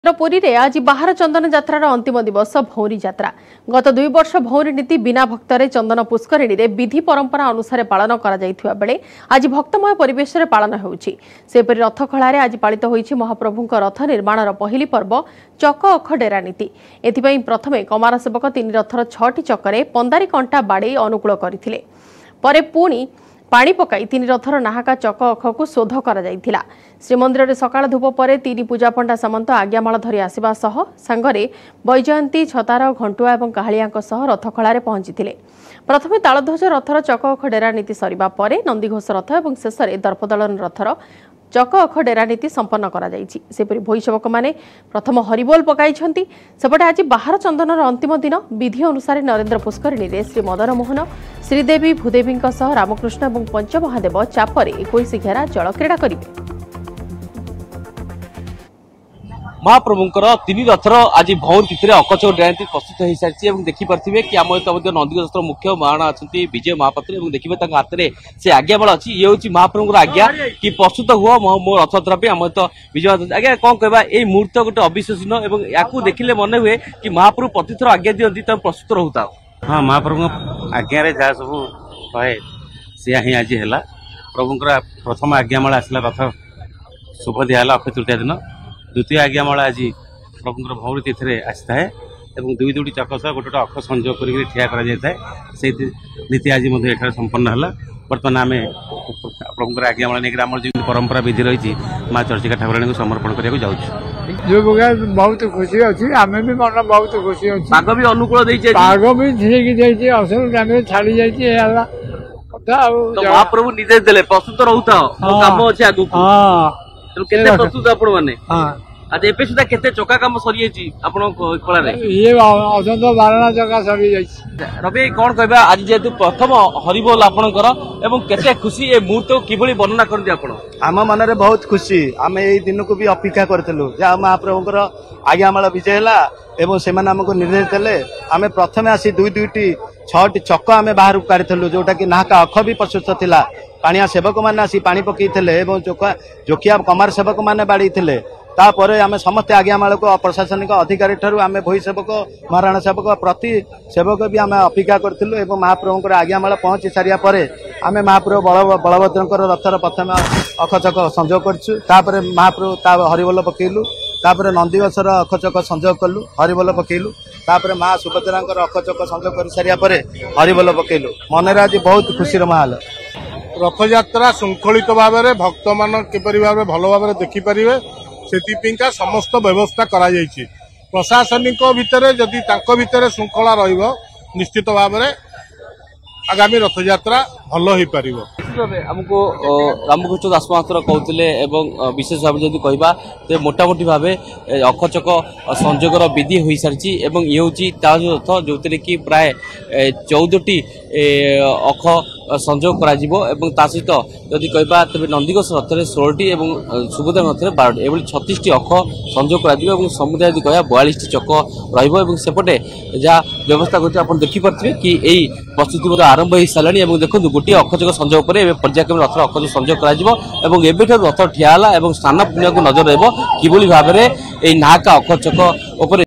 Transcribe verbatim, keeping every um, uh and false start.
पुरी रे आज बाहर चंदन यात्रार अंतिम दिवस भौरी यात्रा गत दुई वर्ष भौरी नीति बिना भक्तरे चंदन पुष्करिणी रे विधि परंपरा अनुसार पालन करा जायथिबा बेले आज भक्तमय परिवेश रे पालन होउछि। सेपरि रथ खळारे आज पालित होइछि महाप्रभुଙ୍କ रथ निर्माणर पहिली पर्व चक अख डेरा नीति। एथिपई प्रथमे कमार सेवक तीन रथर छटी चकरे पंदारी कंटा बाडे अनुकूल करथिले। परे पुणी पानी पकाई तीन रथर नाहाका चक अखकु शोध करा जायथिला। श्रीमंदिर में सकाळ धूप पर तीन पूजा पंडा सामंत आज्ञामाल धरी आसिबा सह सांगरे बैजयंती छतार घंटुआ और काहालियां सह रथ खळारे पहुंचीथिले। प्रथमे तालध्वज रथर चक अख डेरा नीति सरिबा परे नंदीघोष रथ और शेषे दर्पदलन रथर चक अख डेरा नीति संपन्न करा जायछि। सेपरि भोईसेवक माने प्रथम हरिबोल पकाइछंती। सेपटे आज बाहर चंदनर अंतिम दिन विधि अनुसार नरेंद्र पुष्करिणी रे श्री मदन मोहन श्रीदेवी भूदेवी सह रामकृष्ण और पंचमहादेव चापरे इक्कीस घेरा जलक्रीड़ा करिवे। महाप्रभुंकर तीन रथर आज भौर तिथि अकचक डेरानीति प्रस्तुत हो सारी और देखिपे कि आम नंदीघोष मुख्य महाराणा अच्छा विजय महापात्र और देखिए हाथ में से आज्ञामाल अच्छी ये हूँ महाप्रभुंर आज्ञा कि प्रस्तुत हुआ मो रथयात्रा आम तो विजय आज्ञा कौन कहवा ये मुहूर्त गोटे अविश्वसनीय और या देखिले मन हुए कि महाप्रभु प्रतिथर आज्ञा दिखती तुम प्रस्तुत रोता। हाँ महाप्रभु आज्ञा जहाँ सब कहे सी ही आज है प्रभुंर प्रथम आज्ञामाल आसला रथ शुभ दिहला अक्षय तृतीया दिन। द्वितीय आज्ञामाल आज प्रभुंर भौरी तिथि आसी है और दुई दुईटी चक सह गोटे अख संयोग कर ठिया कर नीति आज एठार संपन्न है। बर्तमान आम प्रभुंर आज्ञामाल नहीं आम जो परंपरा विधि रही माँ चर्चिका ठाकुराणी को समर्पण करने जाऊँ। बहुत खुशी अच्छी आम भी मन बहुत खुशी अच्छी। पाग भी अनुकूल पाग भी ठीक असल टाइम छाड़ी जाइए महाप्रभु निजे देले प्रस्तुत रोता काम अच्छे आगु केते प्रस्तुत आपण माने आज एपे सुधा केते चका काम सरी जाई आपण खळा रे ये असंत बारना चका सरी जाई। रवि कोन कहबा आज जेतु प्रथम हरिबोल आपणकर एवं केते खुशी ए मुहूर्त किबळी वर्णना करदि आपण। आम मन रे बहुत खुशी आम ए दिन को भी अपेक्षा करथिलु जे महाप्रभुंकर आज्ञामाल विजय हला एवं से हमको निर्देश देले। आम प्रथम आसी दुई दुईटी छटी चक आम बाहर काढ़ी जोटा कि नाहका अख भी प्रस्तुत थिला। पाणिया सेवक मैंने आसी पानी पकईले जोखिया कमार सेवक मैंने बाड़ी तापर आम समस्त आज्ञामाल को प्रशासनिक अधिकारी ठारू आम भई सेवक महाराणा सेवक प्रति सेवक भी आम अपेक्षा करूँ। महाप्रभुंर आज्ञामाल पहुंची सारिया परे आम महाप्रभु बल बलभद्र रथर प्रथम अखचक संजोग कर महाप्रभु ता हरिबोल पकेलु तापर नंदीघोषर अखचक संजोग कलु हरिबोल पकेलु तापर माँ सुभद्रा अखचक संजोग कर सारिया परे हरिबोल पकेलु। मन आज बहुत खुशी माहौल। रथयात्रा श्रृंखलित भाव में भक्त मान किपरि भाव भल भाव देखिपारे से समस्त व्यवस्था करा जायछि। प्रशासनिक भितर जदि तांको भितर श्रृंखला रहिबो निश्चित भाव में आगामी रथयात्रा भल हो पार। आमको रामकृष्ण दास महातर कहते विशेष भाव जब कहवा तो मोटामोटी भाव अखचक संयोगर विधि हो सारी ये हूँ रथ जो कि प्राय चौदह अख संयोग करा सहित जदि कहवा तेज नंदीघोष रथ में षोलटी और सुभद्रा रथ में बारटी एभली छत्तीस अख संयोग कर समुदाय यदि कह बयालीस चक रपटे जहाँ व्यवस्था कर देखिपे कि यही प्रस्तुति आरंभ हो सारे देखो गोटे अखचक संयोग पर पर्यायक्रम रथर अखचक संयोग कर रथ ठिया और स्नान पुण्य को नजर रही कि भाव में नाहका अखचक